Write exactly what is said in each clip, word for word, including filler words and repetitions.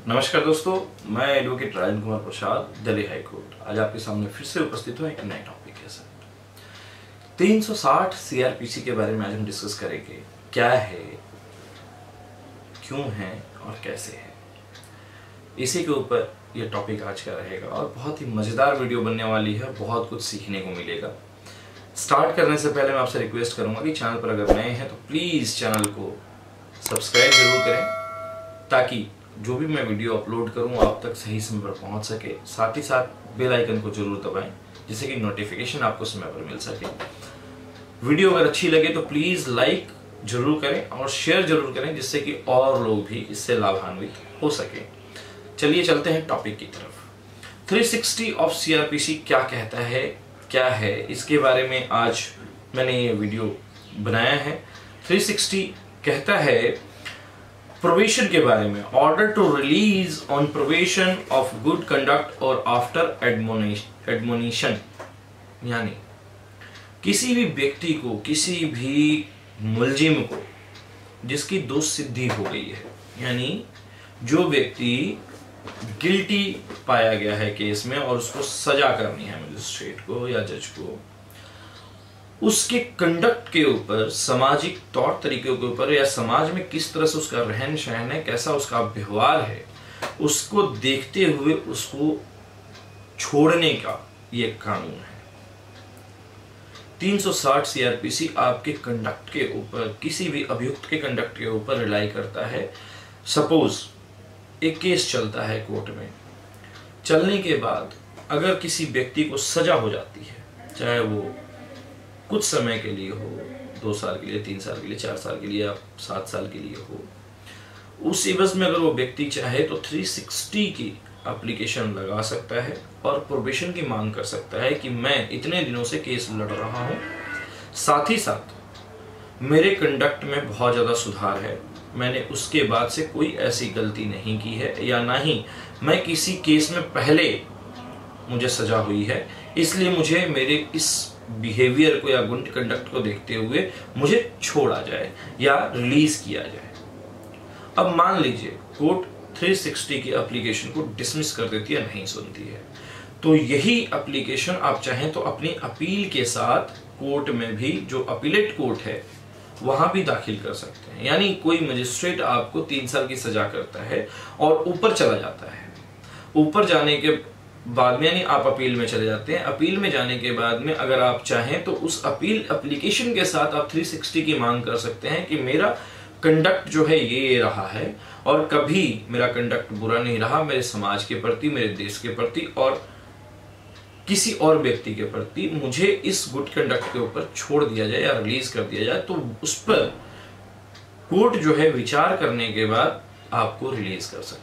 नमस्कार दोस्तों, मैं advocate Rajendra Kumar Prasad, Delhi high court आज आपके सामने फिर से उपस्थित हूँ एक नए टॉपिक के साथ। तीन सौ साठ सीआरपीसी के बारे में आज हम डिस्कस करेंगे। क्या है, क्यों है और कैसे है, इसी के ऊपर यह टॉपिक आज का रहेगा और बहुत ही मजेदार वीडियो बनने वाली है। बहुत कुछ सीखने को मिलेगा। स्टार्ट करने से पहले मैं आपसे रिक्वेस्ट करूंगा कि चैनल पर अगर नए हैं तो प्लीज चैनल को सब्सक्राइब जरूर करें, ताकि जो भी मैं वीडियो अपलोड करूं आप तक सही समय पर पहुंच सके। साथ ही साथ बेल आइकन को जरूर दबाएं, जिससे कि नोटिफिकेशन आपको समय पर मिल सके। वीडियो अगर अच्छी लगे तो प्लीज लाइक जरूर करें और शेयर जरूर करें, जिससे कि और लोग भी इससे लाभान्वित हो सके। चलिए चलते हैं टॉपिक की तरफ। तीन सौ साठ ऑफ सीआरपीसी क्या कहता है, क्या है, इसके बारे में आज मैंने ये वीडियो बनाया है। तीन सौ साठ कहता है प्रोबेशन के बारे में, order to release on probation of good conduct और आफ्टर एडमोनिशन, यानी किसी भी व्यक्ति को, किसी भी मुलजिम को जिसकी दोष सिद्धि हो गई है, यानी जो व्यक्ति गिल्टी पाया गया है केस में और उसको सजा करनी है मजिस्ट्रेट को या जज को, उसके कंडक्ट के ऊपर, सामाजिक तौर तरीकों के ऊपर, या समाज में किस तरह से उसका रहन सहन है, कैसा उसका व्यवहार है, उसको देखते हुए उसको छोड़ने का ये कानून है। तीन सौ साठ सीआरपीसी आपके कंडक्ट के ऊपर, किसी भी अभियुक्त के कंडक्ट के ऊपर रिलाई करता है। सपोज एक केस चलता है कोर्ट में, चलने के बाद अगर किसी व्यक्ति को सजा हो जाती है, चाहे वो कुछ समय के लिए हो, दो साल के लिए, तीन साल के लिए, चार साल के लिए या सात साल के लिए हो, उस एवज में अगर वो व्यक्ति चाहे तो तीन सौ साठ की एप्लीकेशन लगा सकता है और प्रोबेशन की मांग कर सकता है कि मैं इतने दिनों से केस लड़ रहा हूं, साथ ही साथ मेरे कंडक्ट में बहुत ज्यादा सुधार है, मैंने उसके बाद से कोई ऐसी गलती नहीं की है, या ना ही मैं किसी केस में पहले मुझे सजा हुई है, इसलिए मुझे मेरे इस बिहेवियर को या गुड कंडक्ट को देखते हुए मुझे छोड़ा जाए या रिलीज किया जाए। अब मान लीजिए कोर्ट तीन सौ साठ की एप्लीकेशन को डिसमिस कर देती है, नहीं सुनती है, तो यही एप्लीकेशन आप चाहें तो अपनी अपील के साथ कोर्ट में भी, जो अपीलेट कोर्ट है, वहां भी दाखिल कर सकते हैं। यानी कोई मजिस्ट्रेट आपको तीन साल की सजा करता है और ऊपर चला जाता है, ऊपर जाने के बाद में यानी आप अपील में चले जाते हैं। अपील में जाने के बाद में अगर आप चाहें तो उस अपील एप्लीकेशन के साथ आप तीन सौ साठ की मांग कर सकते हैं कि मेरा कंडक्ट जो है ये रहा है और कभी मेरा कंडक्ट बुरा नहीं रहा, मेरे समाज के प्रति, मेरे देश के प्रति और किसी और व्यक्ति के प्रति, मुझे इस गुड कंडक्ट के ऊपर छोड़ दिया जाए या रिलीज कर दिया जाए। तो उस पर कोर्ट जो है विचार करने के बाद आपको रिलीज कर सकती है।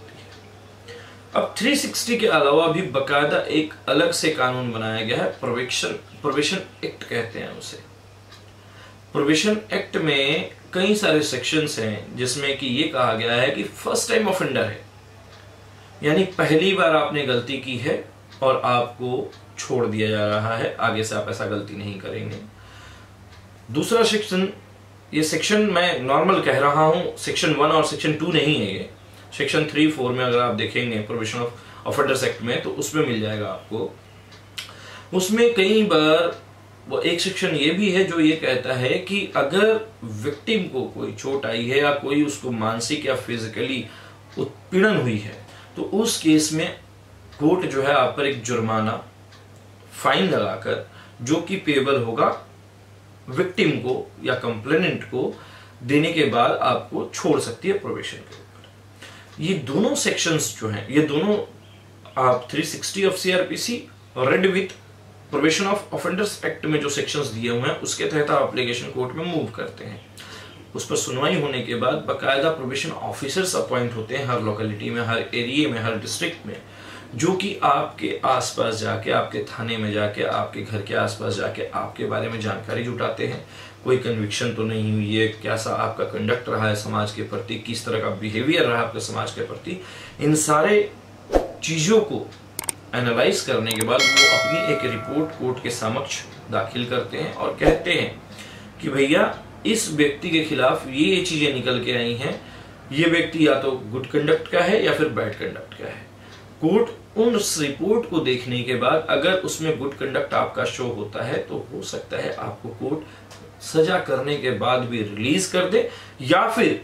अब तीन सौ साठ के अलावा भी बकायदा एक अलग से कानून बनाया गया है, प्रोबेशन प्रोबेशन एक्ट कहते हैं उसे। प्रोबेशन एक्ट में कई सारे सेक्शंस हैं, जिसमें कि ये कहा गया है कि फर्स्ट टाइम ऑफेंडर है, यानी पहली बार आपने गलती की है और आपको छोड़ दिया जा रहा है, आगे से आप ऐसा गलती नहीं करेंगे। दूसरा सेक्शन, ये सेक्शन मैं नॉर्मल कह रहा हूं, सेक्शन वन और सेक्शन टू नहीं है, ये सेक्शन थ्री फोर में अगर आप देखेंगे प्रोबेशन ऑफ ऑफेंडर्स एक्ट में तो उसमें मिल जाएगा आपको। उसमें कई बार वो एक सेक्शन ये भी है जो ये कहता है कि अगर विक्टिम को कोई चोट आई है या कोई उसको मानसिक या फिजिकली उत्पीड़न हुई है, तो उस केस में कोर्ट जो है आप पर एक जुर्माना, फाइन लगाकर, जो कि पेबल होगा विक्टिम को या कंप्लेनेंट को, देने के बाद आपको छोड़ सकती है प्रोबेशन के ऊपर। ये दोनों सेक्शंस जो हैं, ये दोनों आप तीन सौ साठ of CrPC read with probation of offenders act में जो सेक्शंस दिए हुए हैं, उसके तहत आप एप्लीकेशन कोर्ट में मूव करते हैं। उस पर सुनवाई होने के बाद बाकायदा प्रोबेशन ऑफिसर्स अपॉइंट होते हैं हर लोकेलिटी में, हर एरिया में, हर डिस्ट्रिक्ट में, जो कि आपके आसपास जाके, आपके थाने में जाके, आपके घर के आसपास जाके आपके बारे में जानकारी जुटाते हैं। कोई कन्विक्शन तो नहीं हुई है, कैसा आपका कंडक्ट रहा है समाज के प्रति, किस तरह का बिहेवियर रहा आपके समाज के प्रति, इन सारे चीजों को एनालाइज करने के बाद वो अपनी एक रिपोर्ट कोर्ट के समक्ष दाखिल करते हैं और कहते हैं कि भैया इस व्यक्ति के खिलाफ ये चीजें निकल के आई हैं, ये व्यक्ति या तो गुड कंडक्ट का है या फिर बैड कंडक्ट का है। कोर्ट उस रिपोर्ट को देखने के बाद अगर उसमें गुड कंडक्ट आपका शो होता है तो हो सकता है आपको कोर्ट सजा करने के बाद भी रिलीज कर दे, या फिर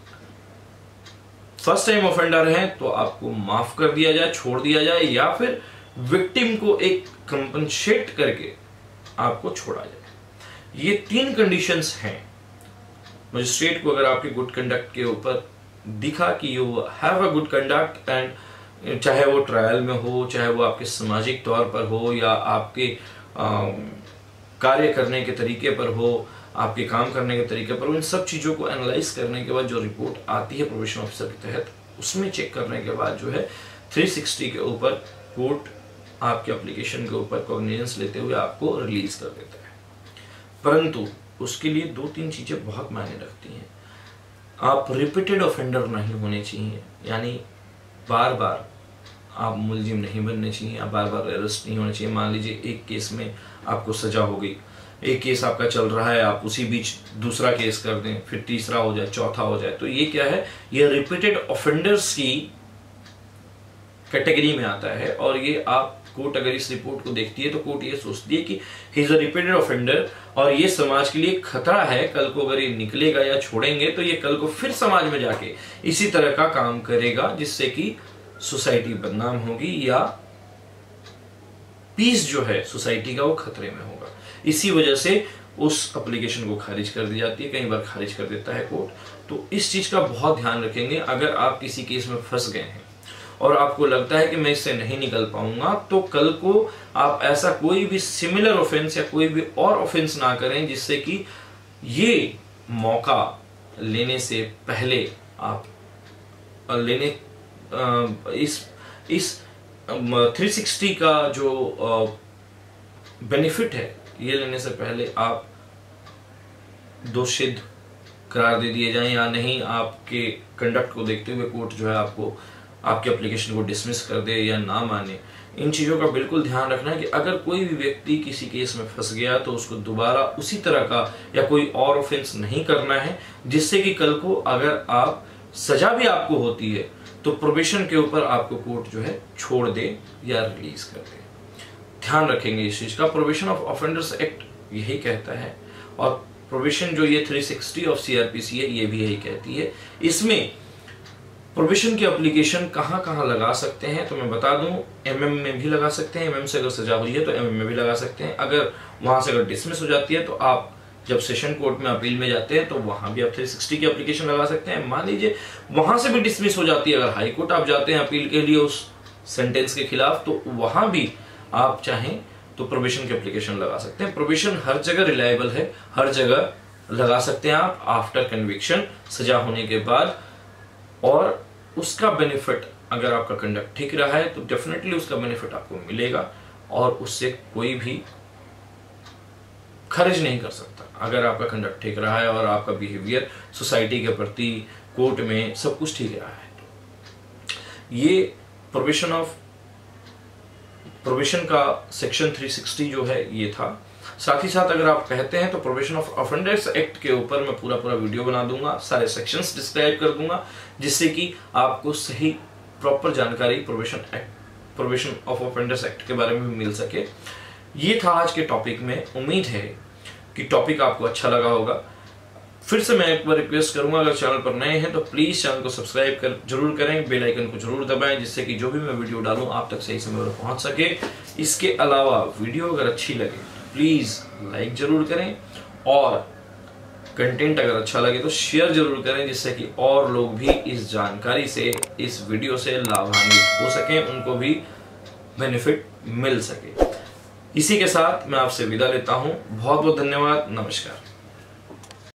फर्स्ट टाइम ऑफेंडर है तो आपको माफ कर दिया जाए, छोड़ दिया जाए, या फिर विक्टिम को एक कंपनसेट करके आपको छोड़ा जाए। ये तीन कंडीशंस हैं। मजिस्ट्रेट को अगर आपके गुड कंडक्ट के ऊपर दिखा कि you have a good conduct, and चाहे वो ट्रायल में हो, चाहे वो आपके सामाजिक तौर पर हो, या आपके कार्य करने के तरीके पर हो, आपके काम करने के तरीके पर हो, इन सब चीज़ों को एनालाइज करने के बाद जो रिपोर्ट आती है प्रोबेशन ऑफिसर के तहत, उसमें चेक करने के बाद जो है तीन सौ साठ के ऊपर कोर्ट आपके एप्लीकेशन के ऊपर कॉग्निजेंस लेते हुए आपको रिलीज कर देता है। परंतु उसके लिए दो तीन चीज़ें बहुत मायने रखती हैं। आप रिपीटेड ऑफेंडर नहीं होने चाहिए, यानी बार बार आप मुलजिम नहीं बनने चाहिए, आप बार बार अरेस्ट नहीं होने चाहिए। मान लीजिए एक केस में आपको सजा हो गई, एक केस आपका चल रहा है, आप उसी बीच दूसरा केस कर दें, फिर तीसरा हो जाए, चौथा हो जाए, तो ये क्या है, ये रिपीटेड ऑफेंडर्स की कैटेगरी में आता है। और ये आप कोर्ट अगर इस रिपोर्ट को देखती है तो कोर्ट ये सोचती है कि he is a repeated offender और ये समाज के लिए खतरा है, कल को अगर ये निकलेगा या छोड़ेंगे तो ये कल को फिर समाज में जाके इसी तरह का काम करेगा, जिससे कि सोसाइटी बदनाम होगी या पीस जो है सोसाइटी का वो खतरे में होगा। इसी वजह से उस एप्लीकेशन को खारिज कर दी जाती है, कई बार खारिज कर देता है कोर्ट। तो इस चीज का बहुत ध्यान रखेंगे। अगर आप किसी केस में फंस गए हैं और आपको लगता है कि मैं इससे नहीं निकल पाऊंगा, तो कल को आप ऐसा कोई भी सिमिलर ऑफेंस या कोई भी और ऑफेंस ना करें, जिससे कि ये मौका लेने से पहले आप लेने इस इस तीन सौ साठ का जो बेनिफिट है, ये लेने से पहले आप दोषित करार दे दिए जाएं या नहीं, आपके कंडक्ट को देखते हुए कोर्ट जो है आपको आपके एप्लीकेशन को डिसमिस कर दे या ना माने। इन चीज़ों का बिल्कुल ध्यान रखना है कि अगर कोई भी व्यक्ति किसी केस में फंस गया तो उसको दोबारा उसी तरह का या कोई और ऑफेंस नहीं करना है, जिससे कि कल को अगर आप सजा भी आपको होती है तो प्रोबेशन के ऊपर आपको कोर्ट जो है छोड़ दे या रिलीज कर दे। ध्यान रखेंगे इस चीज का। प्रोबेशन ऑफ ऑफेंडर्स एक्ट यही कहता है, और प्रोबेशन जो ये तीन सौ साठ ऑफ सीआरपीसी है ये भी यही कहती है। इसमें प्रोबेशन की एप्लीकेशन कहाँ कहाँ लगा सकते हैं तो मैं बता दूं, एमएम में भी लगा सकते हैं, एमएम से अगर सजा हुई है तो एमएम में भी लगा सकते हैं। अगर वहां से अगर डिसमिस हो जाती है तो आप जब सेशन कोर्ट में अपील में जाते हैं तो वहां भी आप तीन सौ साठ की एप्लीकेशन लगा सकते हैं। मान लीजिए वहां से भी डिसमिस हो जाती है, अगर हाई कोर्ट आप जाते हैं अपील के लिए उस सेंटेंस के खिलाफ, तो वहां भी आप चाहें तो प्रोबेशन की एप्लीकेशन लगा सकते हैं। प्रोबेशन हर जगह रिलायबल है, हर जगह लगा सकते हैं आप आफ्टर कन्विक्शन, सजा होने के बाद। और उसका बेनिफिट, अगर आपका कंडक्ट ठीक रहा है तो डेफिनेटली उसका बेनिफिट आपको मिलेगा और उससे कोई भी खर्च नहीं कर सकता। अगर आपका कंडक्ट ठीक रहा है और आपका बिहेवियर सोसाइटी के प्रति, कोर्ट में सब कुछ ठीक रहा है, तो ये प्रोबेशन ऑफ प्रोबेशन का सेक्शन तीन सौ साठ जो है ये था। साथ ही साथ अगर आप कहते हैं तो प्रोबेशन ऑफ ऑफेंडर्स एक्ट के ऊपर मैं पूरा पूरा वीडियो बना दूंगा, सारे सेक्शंस डिस्क्राइब कर दूंगा, जिससे कि आपको सही प्रॉपर जानकारी probation act probation of offenders act के बारे में भी मिल सके। ये था आज के टॉपिक में। उम्मीद है कि टॉपिक आपको अच्छा लगा होगा। फिर से मैं एक बार रिक्वेस्ट करूंगा, अगर चैनल पर नए हैं तो प्लीज चैनल को सब्सक्राइब कर जरूर करें, बेल आइकन को जरूर दबाएं, जिससे कि जो भी मैं वीडियो डालूं आप तक सही समय पर पहुंच सके। इसके अलावा वीडियो अगर अच्छी लगे तो प्लीज लाइक जरूर करें, और कंटेंट अगर अच्छा लगे तो शेयर जरूर करें, जिससे कि और लोग भी इस जानकारी से, इस वीडियो से लाभान्वित हो सकें, उनको भी बेनिफिट मिल सके। इसी के साथ मैं आपसे विदा लेता हूं। बहुत बहुत धन्यवाद। नमस्कार।